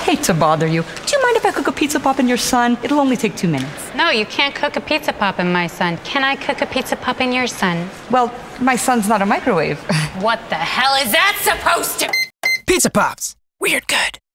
hate to bother you. Do you mind if I cook a pizza pop in your son? It'll only take 2 minutes. No, you can't cook a pizza pop in my son. Can I cook a pizza pop in your son? Well, my son's not a microwave. What the hell is that supposed to? Pizza Pops. Weird good.